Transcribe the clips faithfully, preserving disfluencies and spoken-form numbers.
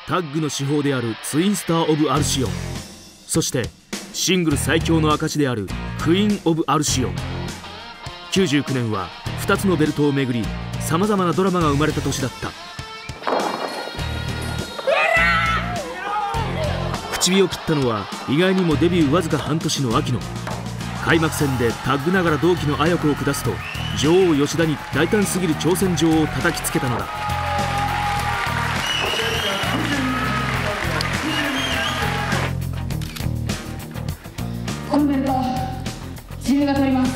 タッグの至宝であるツインスター・オブ・アルシオン、そしてシングル最強の証であるクイーン・オブ・アルシオン。きゅうじゅうきゅうねんはふたつのベルトをめぐりさまざまなドラマが生まれた年だった。口火を切ったのは意外にもデビューわずか半年の秋野。開幕戦でタッグながら同期の綾子を下すと、女王吉田に大胆すぎる挑戦状を叩きつけたのだ。 このベルト自分が取ります。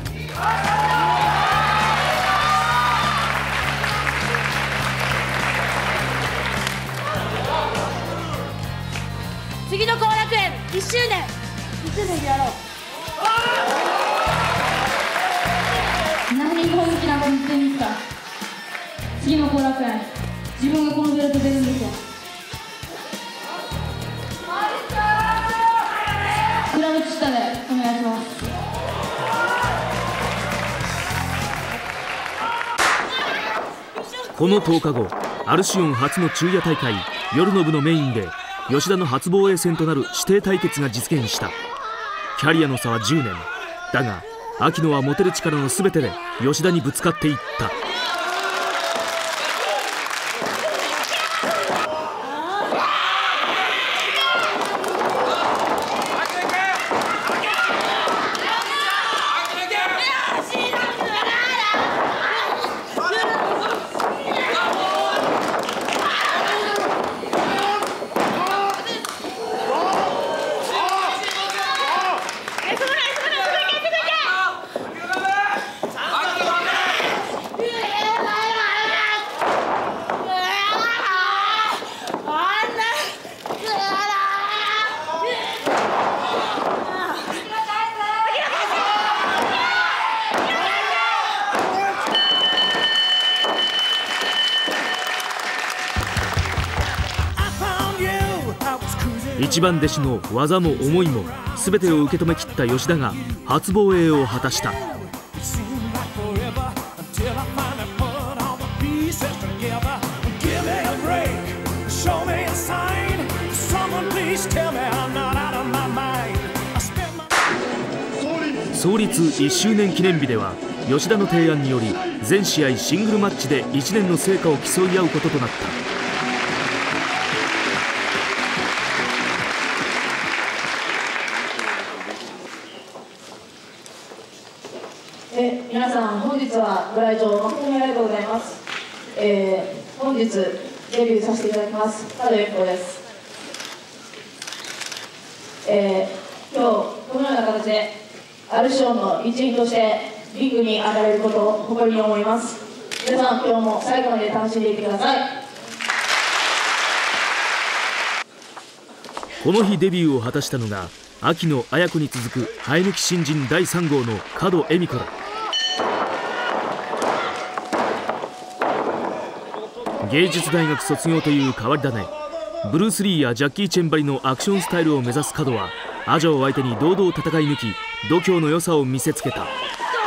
次の後楽園いっしゅうねんいちねんでやろう。 何攻撃なこと言ってんですか。次の後楽園自分がこのベルト出るんですよ。裏打ち下でお願いします。 このとおかご、アルシオン初の昼夜大会夜の部のメインで吉田の初防衛戦となる指定対決が実現した。キャリアの差はじゅうねんだが、秋野は持てる力の全てで吉田にぶつかっていった。一番弟子の技も思いも全てを受け止めきった吉田が初防衛を果たした。創立いっしゅうねん記念日では吉田の提案により全試合シングルマッチでいちねんの成果を競い合うこととなった。 え皆さん、本日はご来場誠にありがとうございます。えー、本日デビューさせていただきます角由紀子です。えー、今日このような形でアルシオンの一員としてリングに上がれることを誇りに思います。皆さん、今日も最後まで楽しんでいってください。 この日デビューを果たしたのが秋野綾子に続く生え抜き新人だいさん号の門恵美子だ。芸術大学卒業という変わり種、ブルース・リーやジャッキー・チェンばりのアクションスタイルを目指す門はアジャを相手に堂々戦い抜き度胸の良さを見せつけた。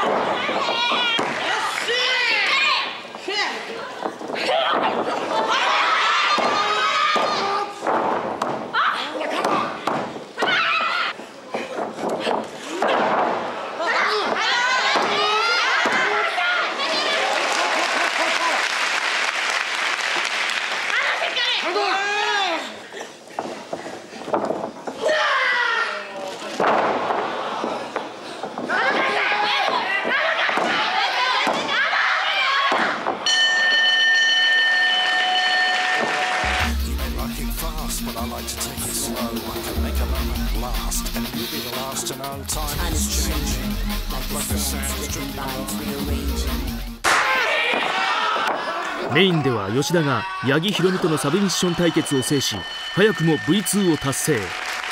メインでは吉田が八木ひろみとのサブミッション対決を制し早くも ブイツー を達成。 に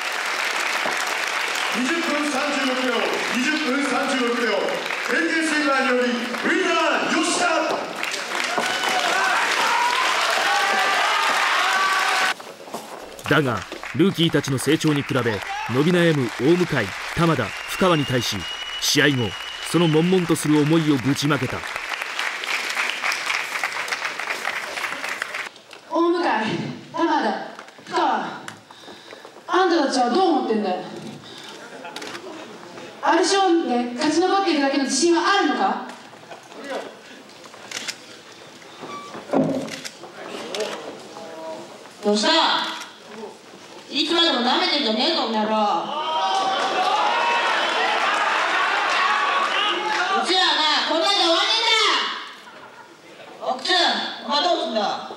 じゅっぷんさんじゅうろくびょうにじゅっぷんさんじゅうろくびょう変形セイバーによりウィナー吉田。 だがルーキーたちの成長に比べ伸び悩む大向玉田深川に対し試合後その悶々とする思いをぶちまけた。 大向玉田たちはどう思ってんだよ。アルシオンで勝ち残っていくだけの自信はあるのか。 どうした？いつまでも舐めてんじゃねえぞ、この野郎。うちらはな、こんなんじゃ終わんねえんだ。奥ちゃん、お前どうすんだ。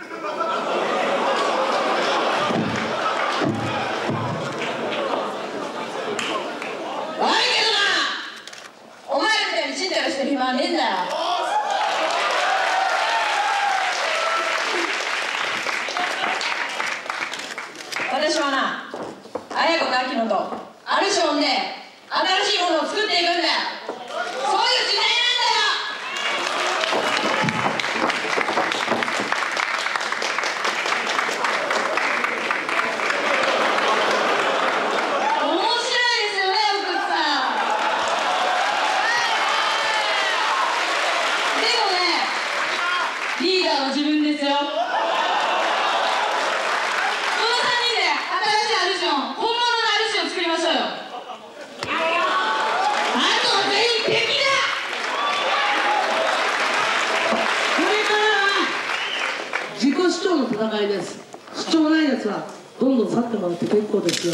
悪いけどな、お前らみたいにちんたらしてる暇はねえんだよ。私はな、綾子と秋野とアルシオンで新しいものを作っていくんだよ。そういう時代なんだよ。面白いですよね、奥さん。でもね、リーダーは自分ですよ。本物のアルシオンを作りましょうよ。あとは全員敵だ。 これからは自己主張の戦いです。主張ないやつはどんどん去ってもらって結構ですよ。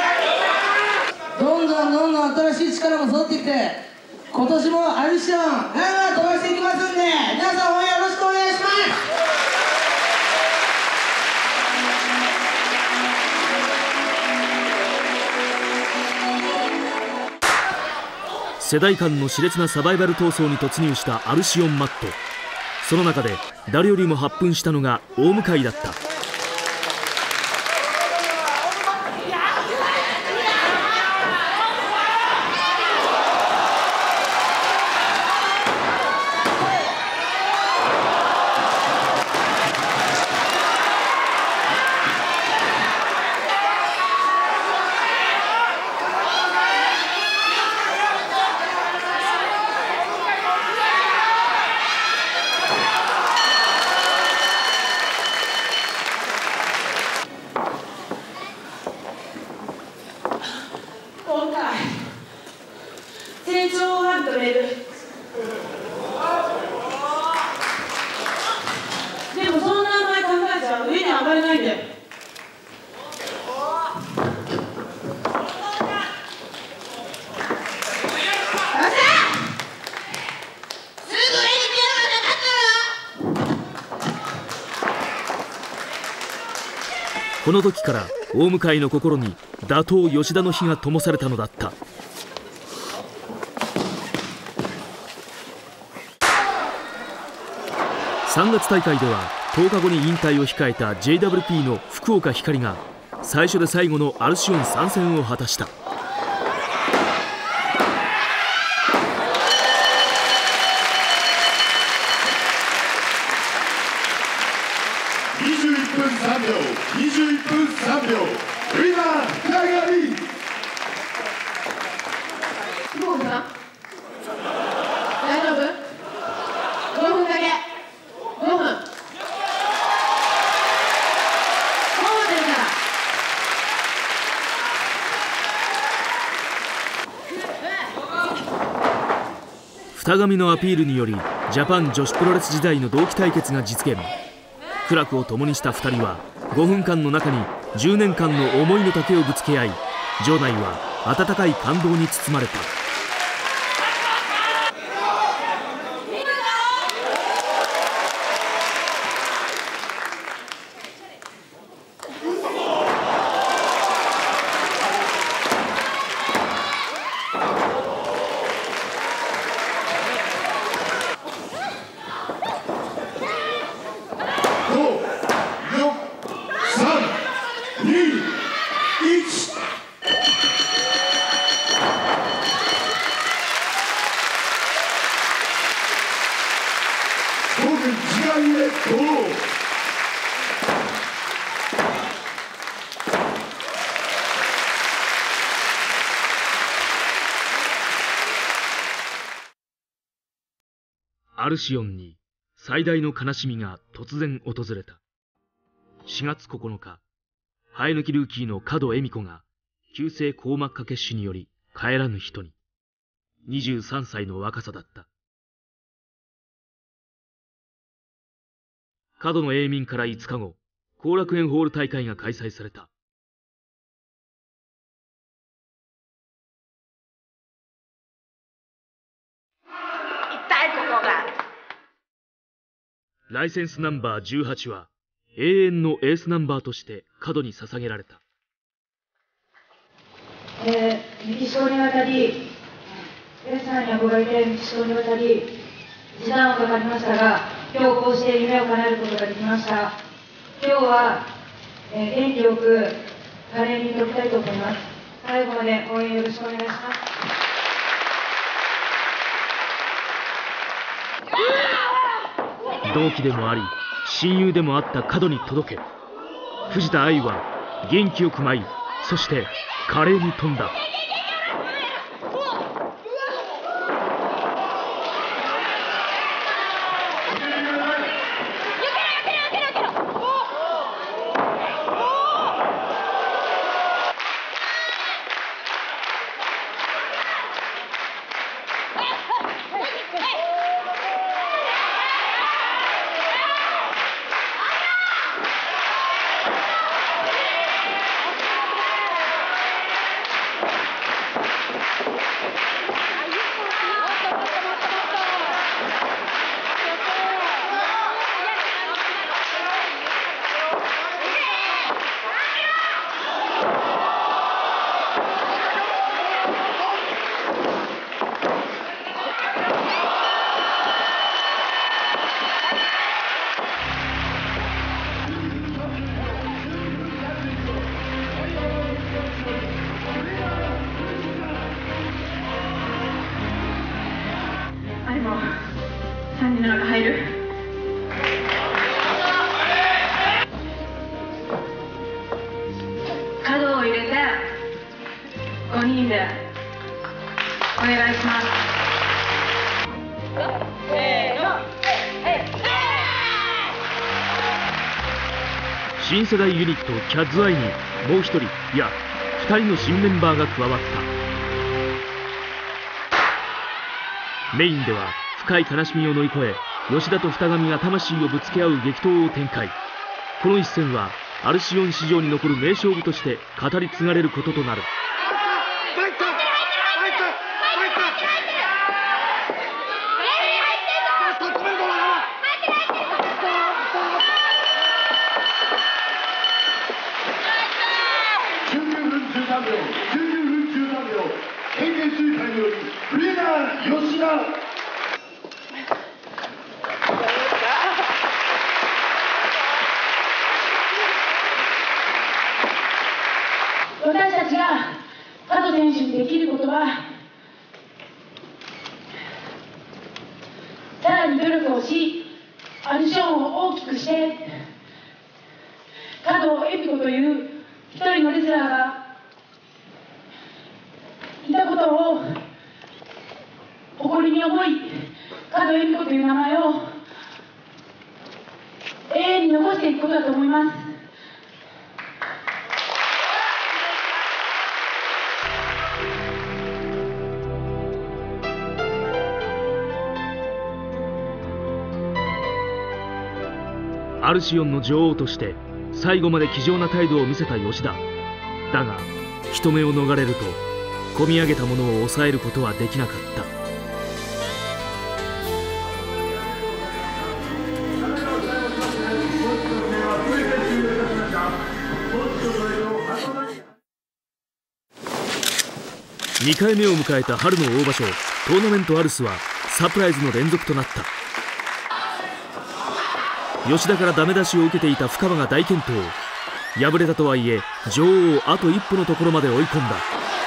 どんどんどんどん新しい力も育ってきて、今年もアルシオンガンガン飛ばしていきますんで、皆さん応援よろしくお願いします。 世代間の熾烈なサバイバル闘争に突入したアルシオンマット。その中で誰よりも発奮したのが大向だった。 今回成長をあると言える。でもそんな名前考えちゃ上に上がれないんだよ。 この時から大向の心に打倒吉田の火が灯されたのだった。さんがつ大会ではとおかごに引退を控えた ジェイダブリューピー の福岡ひかりが最初で最後のアルシオン参戦を果たした。 にじゅういっぷんさんびょう、にじゅういっぷんさんびょう、ウィナー深上。 どうか大丈夫？ごふんだけ。ごふん。もう出るから。 二神のアピールによりジャパン女子プロレス時代の同期対決が実現。苦楽を共にしたふたりはごふんかんの中にじゅうねんかんの思いの丈をぶつけ合い、場内は温かい感動に包まれた。アルシオンに最大の悲しみが突然訪れた。しがつここのか、生え抜きルーキーの門恵美子が急性硬膜下血腫により帰らぬ人に。にじゅうさんさいの若さだった。角野永民からいつかご、後楽園ホール大会が開催された。ライセンスナンバーじゅうはちは永遠のエースナンバーとして角に捧げられた。 えー、メキシコに渡り、レスラーに憧れてメキシコに渡り、時間はかかりましたが、今日こうして夢を叶えることができました。今日は、えー、元気よく華麗に飛びたいと思います。最後まで応援よろしくお願いします。 同期でもあり親友でもあった角に届け、藤田愛は元気よく舞い、そして華麗に飛んだ。 さんにんの中入る。角を入れてごにんでお願いします。せーの。 新世代ユニットキャッズアイにもう一人、いや二人の新メンバーが加わった。メインでは深い悲しみを乗り越え、吉田と二神が魂をぶつけ合う激闘を展開。この一戦はアルシオン史上に残る名勝負として語り継がれることとなる。 じゅうきゅうふんじゅうさんびょう、じゅうきゅうふんじゅうさんびょう、県警追加によりウィナー吉田。 私たちが角選手にできることは、さらに努力をし、アルションを大きくして、角恵美子という一人のレスラーがいたことを誇りに思い、角恵美子という名前を永遠に残していくことだと思います。 アルシオンの女王として最後まで気丈な態度を見せた吉田だが、人目を逃れると込み上げたものを抑えることはできなかった。にかいめを迎えた春の大場所トーナメントアルスはサプライズの連続となった。吉田からダメ出しを受けていた深場が大健闘。敗れたとはいえ女王をあと一歩のところまで追い込んだ。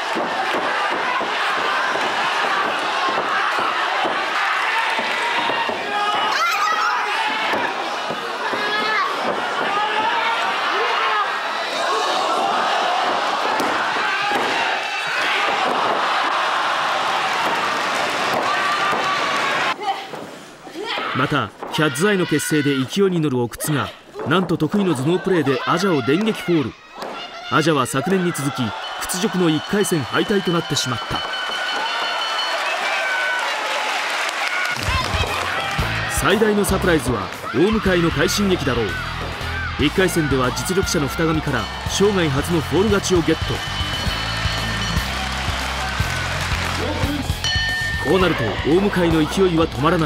またキャッズアイの結成で勢いに乗る奥津がなんと得意の頭脳プレーでアジャを電撃フォール。アジャは昨年に続き屈辱のいっかい戦敗退となってしまった。最大のサプライズは大向の快進撃だろう。いっかい戦では実力者の二神から生涯初のフォール勝ちをゲット。こうなると大向の勢いは止まらない。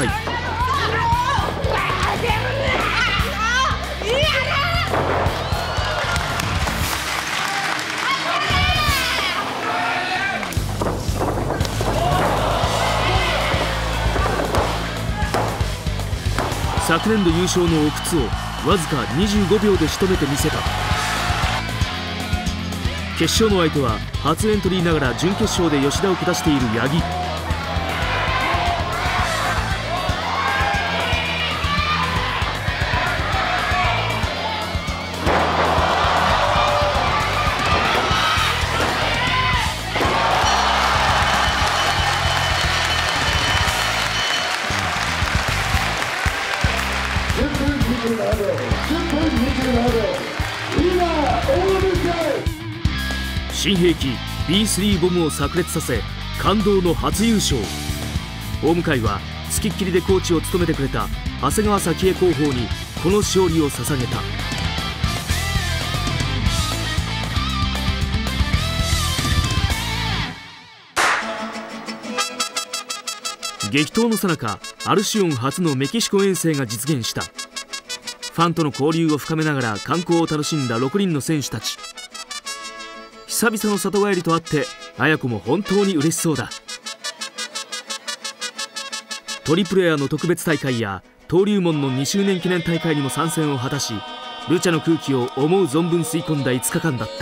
昨年度優勝の奥津をわずかにじゅうごびょうで仕留めてみせた。決勝の相手は初エントリーながら準決勝で吉田を下している八木。新兵器 ビースリー ボムを炸裂させ感動の初優勝。大向は付きっきりでコーチを務めてくれた長谷川咲恵広報にこの勝利を捧げた。激闘の最中、アルシオン初のメキシコ遠征が実現した。ファンとの交流を深めながら観光を楽しんだろくにんの選手たち。久々の里帰りとあって綾子も本当に嬉しそうだ。トリプルエアの特別大会や登竜門のにしゅうねん記念大会にも参戦を果たし、ルチャの空気を思う存分吸い込んだいつかかんだった。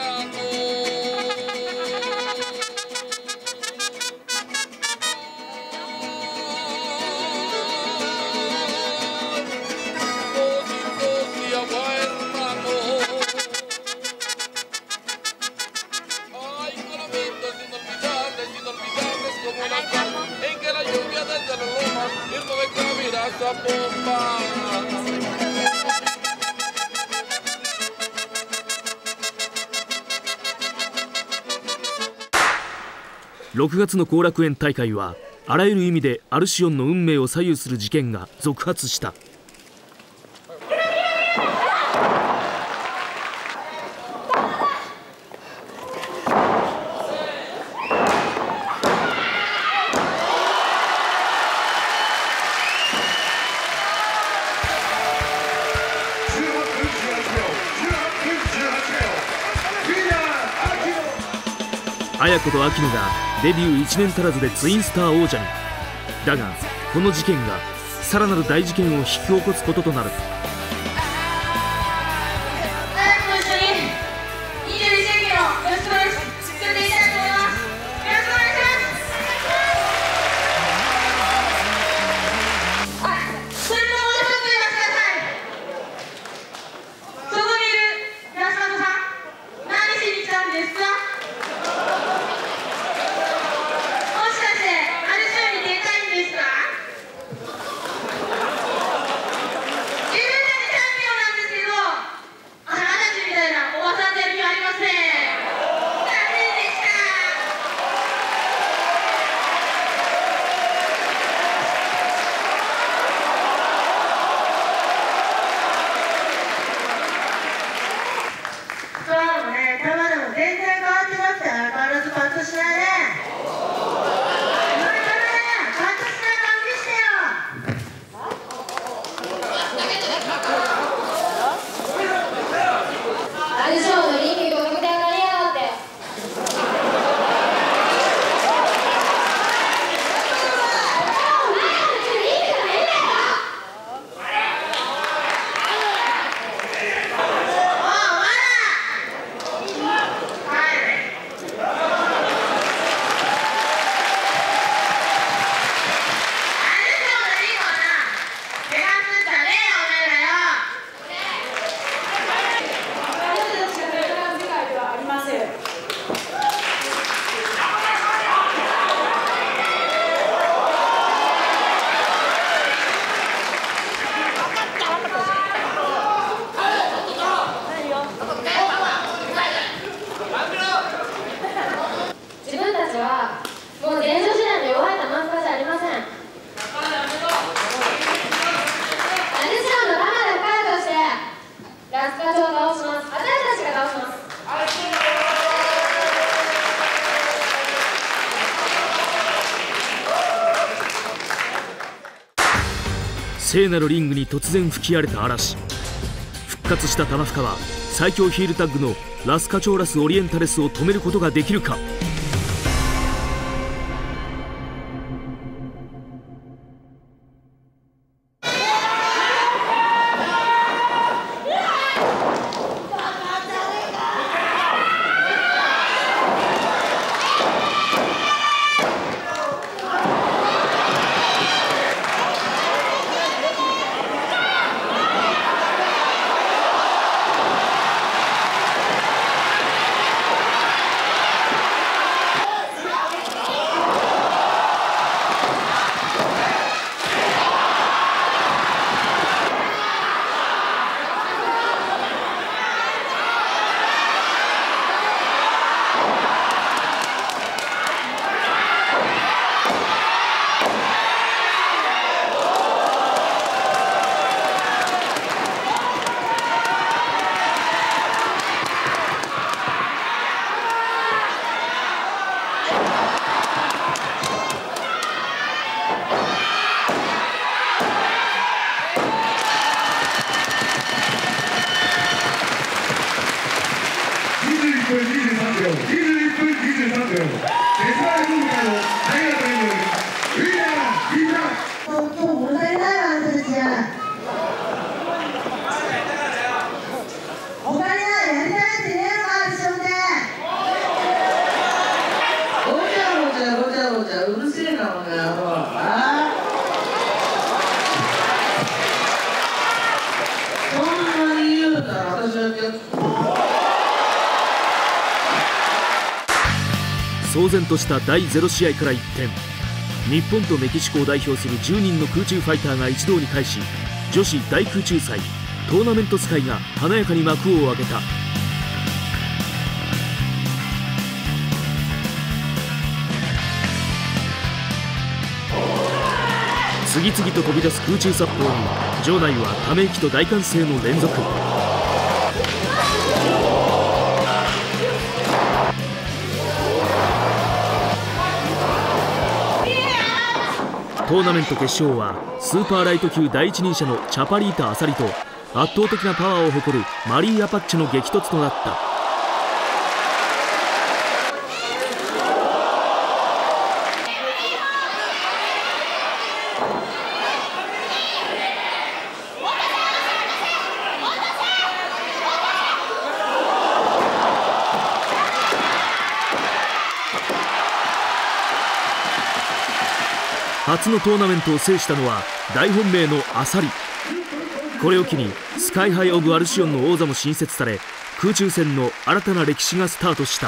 ろくがつの後楽園大会はあらゆる意味でアルシオンの運命を左右する事件が続発した。綾子と秋野がデビューいちねん足らずでツインスター王者に。だがこの事件がさらなる大事件を引き起こすこととなる。 綾子と一緒ににじゅういちせきのよろしくお願いします。作っていきたいと思います。よろしくお願いします。あ、それともう一つ言わせてください。そこにいる安本さん、何しに来たんですか？いる聖なるリングに突然吹き荒れた嵐。復活したタナフカは最強ヒールタッグのラスカチョーラス・オリエンタレスを止めることができるか。騒然としただいゼロ試合から一転、日本とメキシコを代表するじゅうにんの空中ファイターが一堂に会し、女子大空中祭トーナメント使いが華やかに幕を開けた。次々と飛び出す空中殺法に場内はため息と大歓声の連続。トーナメント決勝はスーパーライト級第一人者のチャパリータ・アサリと圧倒的なパワーを誇るマリー・アパッチェの激突となった。初のトーナメントを制したのは大本命のアサリ。これを機にスカイハイ・オブ・アルシオンの王座も新設され、空中戦の新たな歴史がスタートした。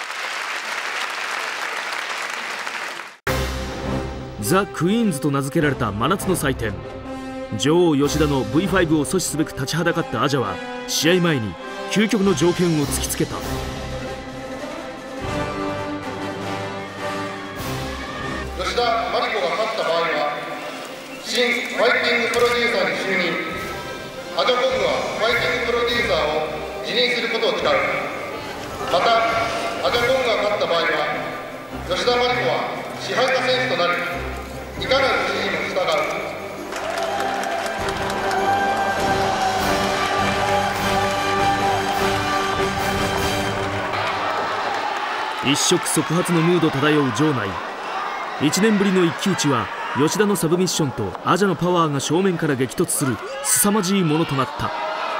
ザ・クイーンズと名付けられた真夏の祭典、女王吉田の ブイファイブ を阻止すべく立ちはだかったアジャは試合前に究極の条件を突きつけた。 吉田真理子が勝った場合は新ファイティングプロデューサーに就任、アジャコグはファイティングプロデューサーを辞任することを誓う。またアジャコグが勝った場合は吉田真理子は支配下選手となり、いかなる指示にも従う。 一触即発のムード漂う場内。いちねんぶりの一騎打ちは吉田のサブミッションとアジャのパワーが正面から激突する凄まじいものとなった。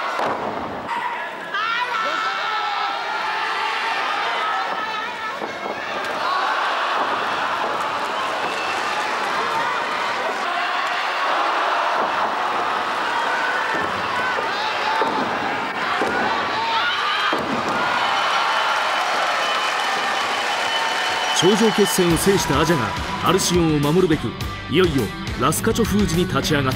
頂上決戦を制したアジャがアルシオンを守るべく、いよいよラスカチョ封じに立ち上がった。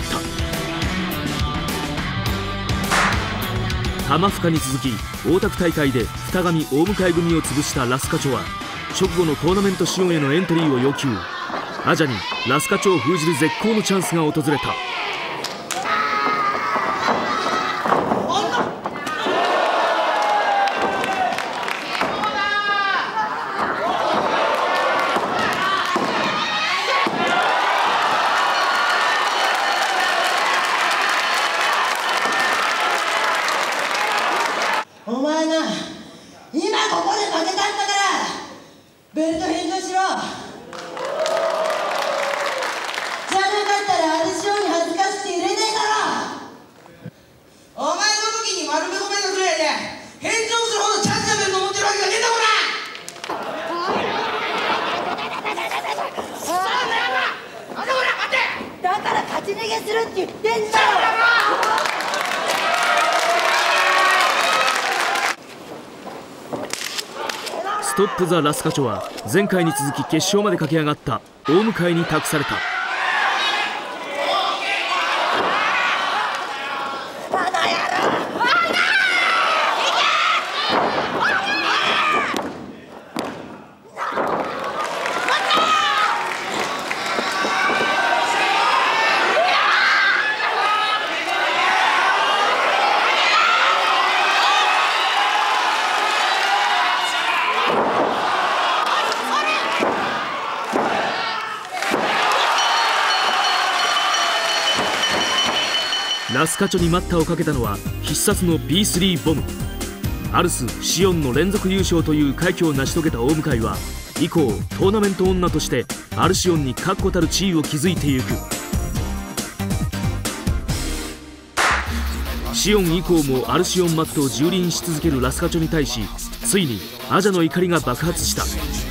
タマフカに続き大田区大会で二神大向組を潰したラスカチョは直後のトーナメントシオンへのエントリーを要求。アジャにラスカチョを封じる絶好のチャンスが訪れた。 ベルト返上しろ。じゃなかったらアルシオに恥ずかしくて入れねえだろ。お前の時に丸め込めたくらいで返上するほどチャンスなベルト持ってるわけがねえんだこら。だから勝ち逃げするって言ってんだろ。 ストップ・ザ・ラスカチョは前回に続き決勝まで駆け上がった大向に託された。ラスカチョに待ったをかけたのは必殺の ビースリー ボム。アルス・シオンの連続優勝という快挙を成し遂げた大向は以降トーナメント女としてアルシオンに確固たる地位を築いていく。シオン以降もアルシオンマットを蹂躙し続けるラスカチョに対し、ついにアジャの怒りが爆発した。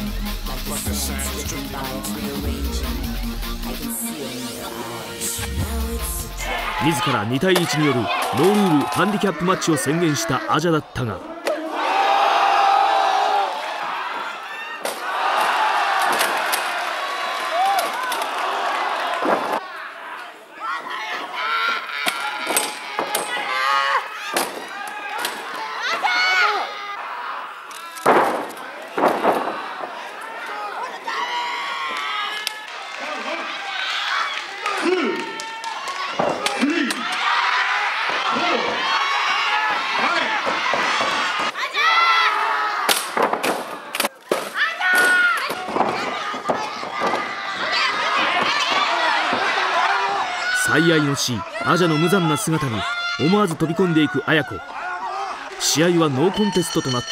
自らにたいいちによるノールールハンディキャップマッチを宣言したアジャだったが、最愛の死アジャの無残な姿に思わず飛び込んでいく綾子。試合はノーコンテストとなった。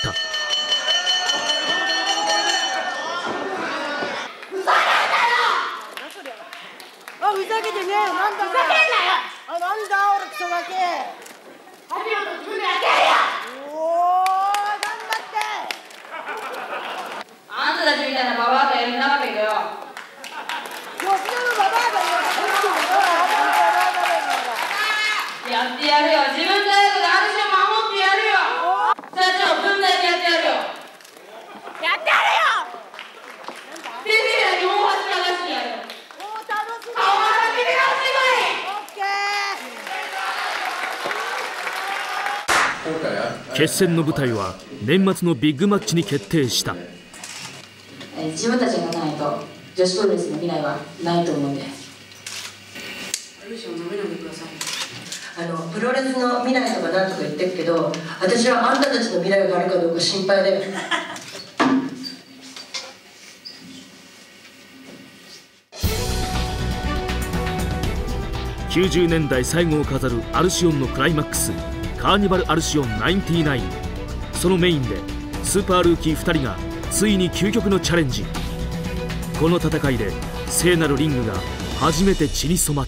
あ、ふざけてねえよ。なんだふざけんなよ。あ、なんだ俺クソガキ。ハリオと自分でやってやるよ。おー、頑張って。 あんたたちみたいなババアとやるなわけだよ。 吉田のババアがよ。 やってやるよ。自分のやつでアルシオ守ってやるよ。社長分際でやってやるよ。 やってやるよ。 てめえらに大橋が出してやる。 もう楽しみ。 顔は君がオッケー。 決戦の舞台は年末のビッグマッチに決定した。 えー、自分たちが勝たないと女子プロレスの未来はないと思うんで。アルシオなめないでください。 あのプロレスの未来とかなんとか言ってるけど、私はあんたたちの未来があるかどうか心配だよ。 きゅうじゅうねんだい最後を飾るアルシオンのクライマックス、カーニバルアルシオンナインティナイン。そのメインでスーパールーキーふたりがついに究極のチャレンジ。この戦いで聖なるリングが初めて血に染まった。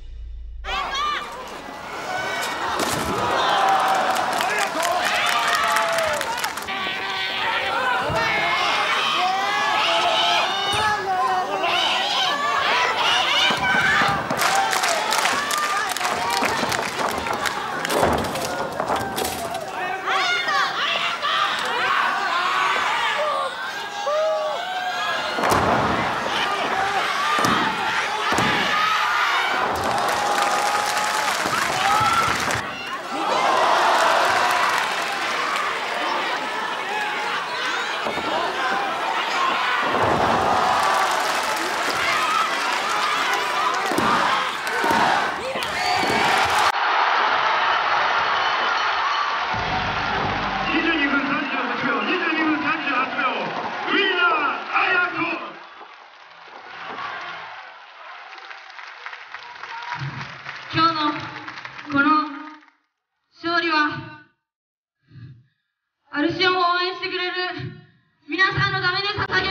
今日のこの勝利はアルシオンを応援してくれる皆さんのために捧げ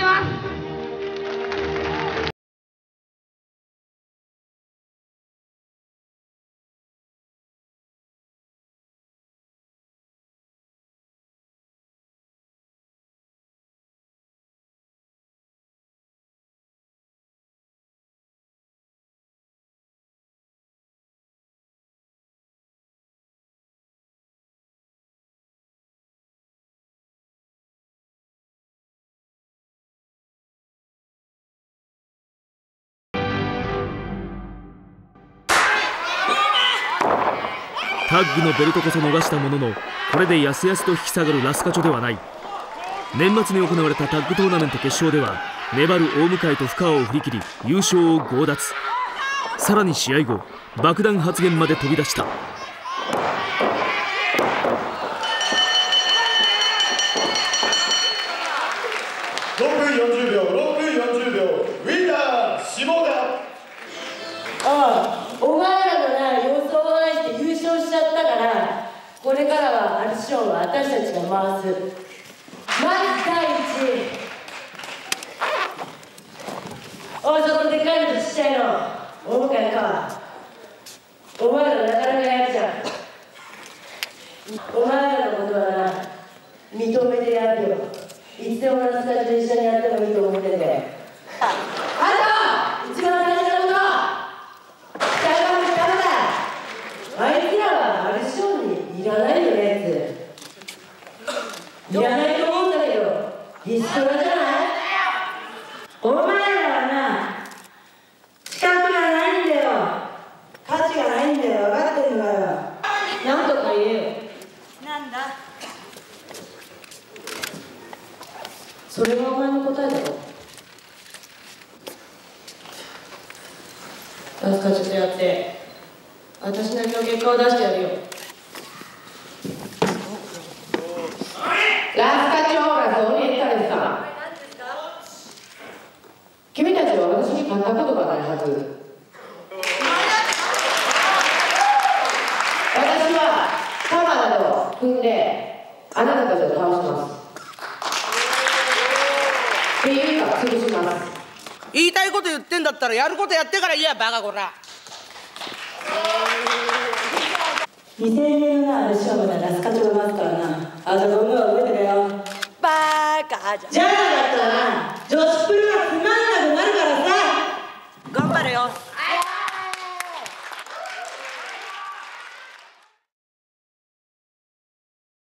タッグのベルトこそ逃したものの、これでやすやすと引き下がるラスカチョではない。年末に行われたタッグトーナメント決勝では粘る大向と深川を振り切り優勝を強奪。さらに試合後、爆弾発言まで飛び出した。 ろっぷんよんじゅうびょう、ろっぷんよんじゅうびょう、ウィンナー下田。 ああ、お前らのな予想を愛して優勝しちゃったから、これからはアルションは私たちが回す。まず第一、おい、そのでかいのとちっちゃいの、大向か。お前らなかなかやるじゃん。お前らのことはな、認めてやるよ。いつでもラスカチと一緒にやってもいいと思ってて。あと、一番大事なこと、北川の力だ。あいつらはアルションにいらないよね、やつ。いらないと思うんだけど、リストラじゃない？お前らはな、資格がないんだよ。価値がないんだよ。分かってんのかよ。なんとか言えよ。 なんだ。 それがお前の答えだろ。ラスカチョとやって私なりの結果を出してやるよ。ラスカチョがそうに言ったらさ、君たちは私に勝ったことがないはず。私は鎌田と組んであなたたちを倒します。っていうか潰します。 言いたいこと言ってんだったらやることやってから言えや、バカこら。 にせんえんのな、アルションまでラスカチョが回すからな。あとゴムは覚えてるよ。 バカじゃん。 じゃなかったらな、